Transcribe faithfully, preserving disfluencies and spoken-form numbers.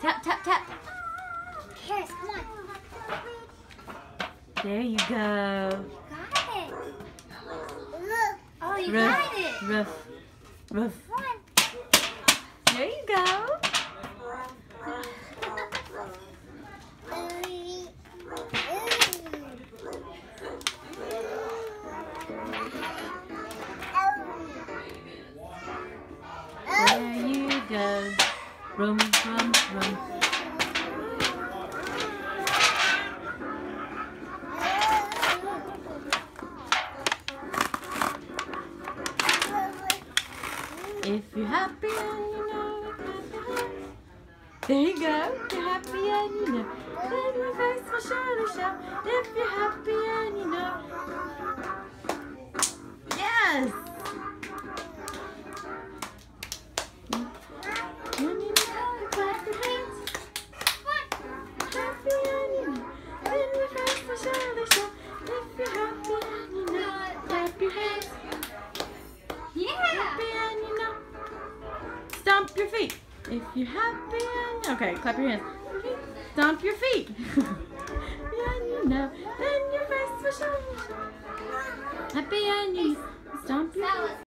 Tap, tap, tap. Carys, come on. There you go. Got it. Look. Oh, you Ruff, got it. ruff, ruff. Come on. There you go. There you go. Rum, rum, rum. If you're happy and you know it, clap your hands. There you go. If you're happy and you know, then your face will surely show. If you're happy and you know. Yes! When you know, clap your hands. Happy and you know, then your face will surely show. If you're happy and you know, clap your hands. Yeah. Happy and you know. Stomp your feet. If you're happy and okay, clap your hands. Stomp your feet. And you know, then your face will show. Happy and you know. Stomp your feet.